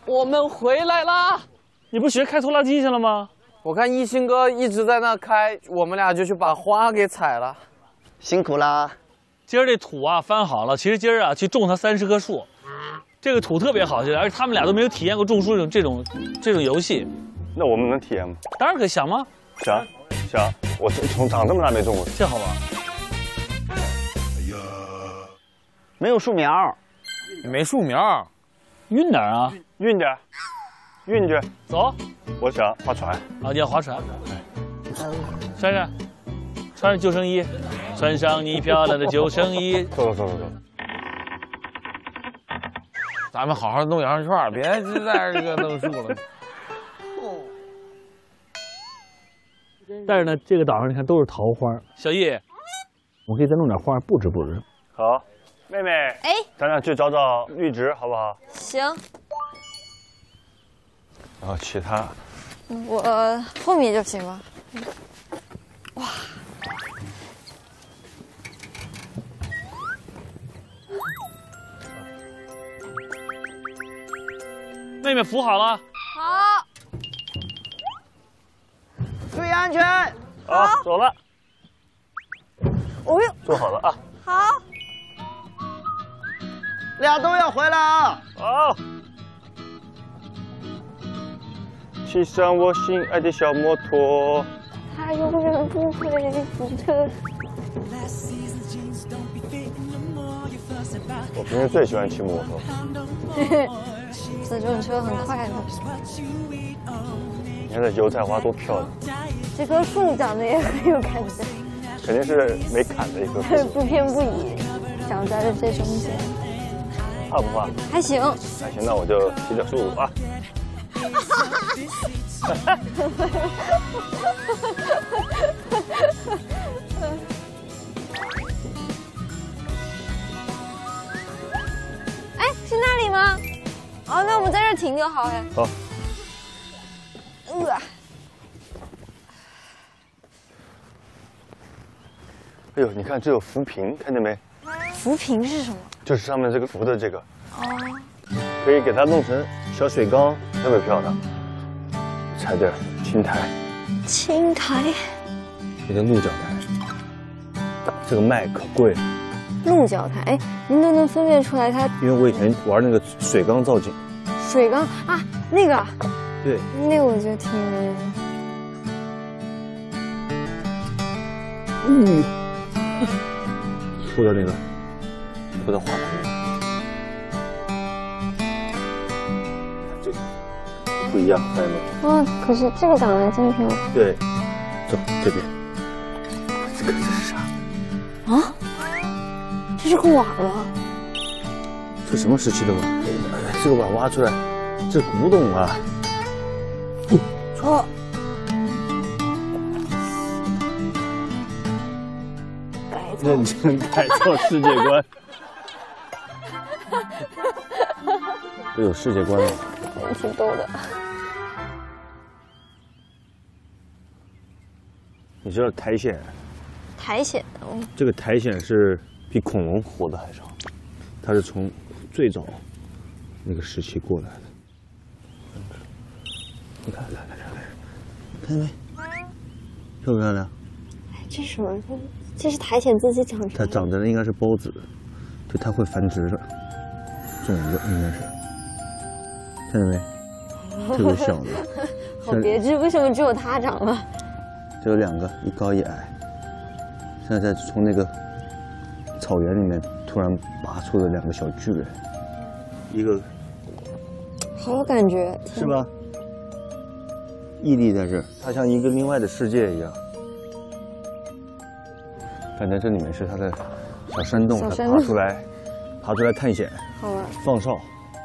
我们回来啦！ 你不学开拖拉机去了吗？ 我看一星哥一直在那开，我们俩就去把花给采了。 辛苦啦！ 今儿这土啊翻好了，其实今儿啊去种它30棵树，这个土特别好，而且他们俩都没有体验过种树这种游戏。 那我们能体验吗？ 当然可以，想吗？ 想，我从长这么大没种过， 这好玩。 没有树苗， 没树苗， 运哪儿啊？ 运点，运去。 走。 我想划船。 啊，你要划船？珊珊，穿上救生衣，穿上你漂亮的救生衣。 走。 咱们好好弄羊肉串，别在这个弄树了。 但是呢，这个岛上你看都是桃花。小易，我可以再弄点花布置布置。 好，妹妹， 哎， 咱俩去找找绿植，好不好？ 行。 然后其他， 我后面就行了。哇！ 妹妹扶好了。 好。 注意安全。 好，走了。 哦呦， 坐好了啊。 好。 俩都要回来啊！ 好。骑上我心爱的小摩托。 他永远不会负责。 我平时最喜欢骑摩托。 这种车很快的。 你看这油菜花多漂亮！ 这棵树长得也很有感觉。 肯定是没砍的一棵树。 不偏不倚，长在了这中间。 怕不怕？ 还行。 还行，那我就提点速度啊。 哎，是那里吗？哦，那我们在这儿停就好哎。 好。哎呦，你看这有浮萍，看见没？ 浮萍是什么？ 就是上面这个浮的这个。 哦。 可以给它弄成小水缸，特别漂亮。踩点青苔。 青苔。 这个鹿角苔，这个麦可贵了。 鹿角苔，哎，您都能分辨出来它？ 因为我以前玩那个水缸造景。 水缸啊，那个。 对。 那个我觉得挺有意思。 涂的那个，涂的花盆。这个不一样，看见没？ 哇，可是这个长得真漂亮。 对，走这边。这是啥？ 啊？这是个碗吗？ 这什么时期的碗？这个碗挖出来，这古董啊！ 哦。 认真改造世界观。都有世界观了。 挺逗的。 你知道苔藓？ 苔藓。 这个苔藓是比恐龙活得还长，它是从最早那个时期过来的。你看，来，看见没？漂不漂亮？ 哎，这是什么？这是苔藓自己长出来的。 它长的应该是孢子，就它会繁殖的，种子应该是。看见没？特别小的。 好别致，为什么只有它长了？ 这有两个，一高一矮。现在从那个草原里面突然拔出了两个小巨人，一个好有感觉， 是吧？屹立在这儿，它像一个另外的世界一样。反正这里面是它的小山洞，它爬出来探险， 好玩， 放哨。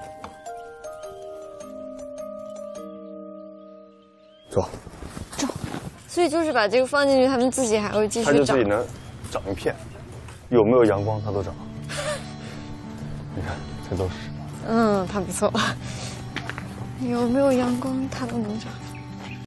走。 所以就是把这个放进去，它们自己还会继续长。 它就自己能长一片，有没有阳光它都长。你看，这都是。 它不错。有没有阳光它都能长。